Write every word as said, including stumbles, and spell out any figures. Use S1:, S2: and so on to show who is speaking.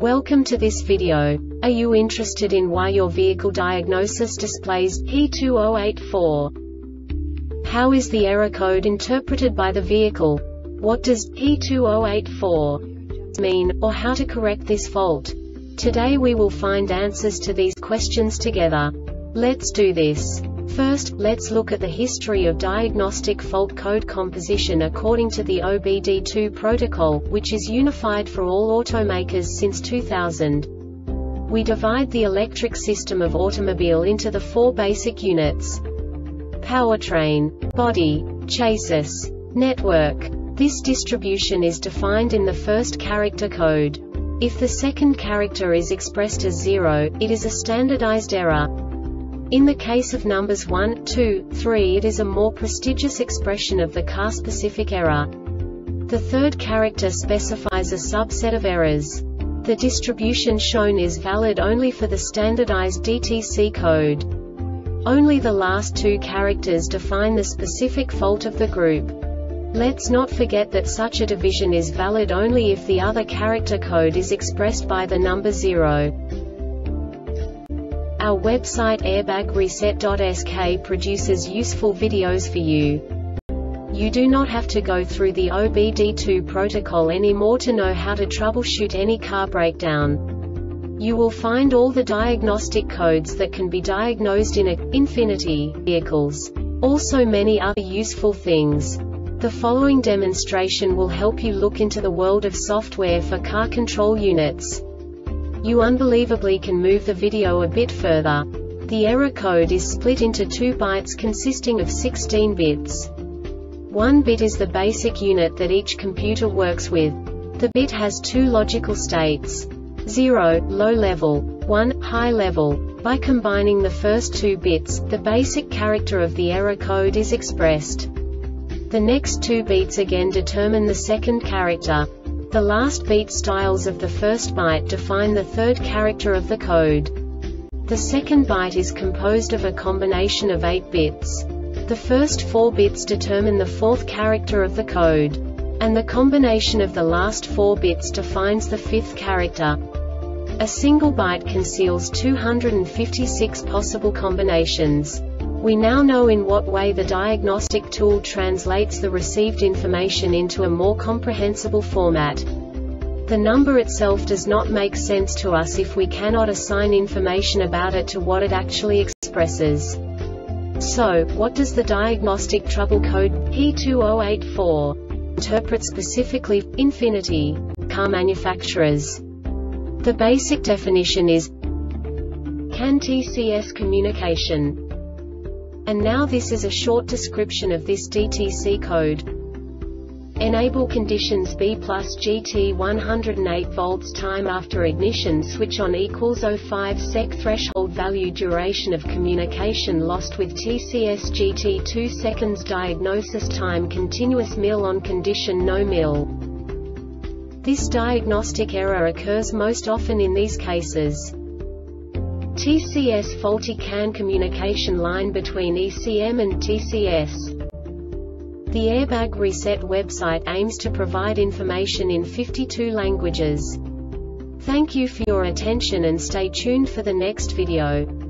S1: Welcome to this video. Are you interested in why your vehicle diagnosis displays P two zero eight four? How is the error code interpreted by the vehicle? What does P two zero eight four mean, or how to correct this fault? Today we will find answers to these questions together. Let's do this. First, let's look at the history of diagnostic fault code composition according to the O B D two protocol, which is unified for all automakers since two thousand. We divide the electric system of automobile into the four basic units: powertrain, body, chassis, network. This distribution is defined in the first character code. If the second character is expressed as zero, it is a standardized error. In the case of numbers one, two, three, it is a more prestigious expression of the car-specific error. The third character specifies a subset of errors. The distribution shown is valid only for the standardized D T C code. Only the last two characters define the specific fault of the group. Let's not forget that such a division is valid only if the other character code is expressed by the number zero. Our website airbag reset dot S K produces useful videos for you. You do not have to go through the O B D two protocol anymore to know how to troubleshoot any car breakdown. You will find all the diagnostic codes that can be diagnosed in a Infiniti vehicles. Also many other useful things. The following demonstration will help you look into the world of software for car control units. You unbelievably can move the video a bit further. The error code is split into two bytes consisting of sixteen bits. One bit is the basic unit that each computer works with. The bit has two logical states: zero, low level, one, high level. By combining the first two bits, the basic character of the error code is expressed. The next two beats again determine the second character. The last beat styles of the first byte define the third character of the code. The second byte is composed of a combination of eight bits. The first four bits determine the fourth character of the code. And the combination of the last four bits defines the fifth character. A single byte conceals two hundred fifty-six possible combinations. We now know in what way the diagnostic tool translates the received information into a more comprehensible format. The number itself does not make sense to us if we cannot assign information about it to what it actually expresses. So, what does the diagnostic trouble code P two zero eight four interpret specifically for Infiniti car manufacturers? The basic definition is CAN T C S communication. And now this is a short description of this D T C code. Enable conditions B plus G T one hundred eight volts time after ignition switch on equals zero point five sec threshold value duration of communication lost with T C S G T two seconds diagnosis time continuous mil on condition no mil. This diagnostic error occurs most often in these cases: T C S faulty CAN communication line between E C M and T C S. The Airbag Reset website aims to provide information in fifty-two languages. Thank you for your attention and stay tuned for the next video.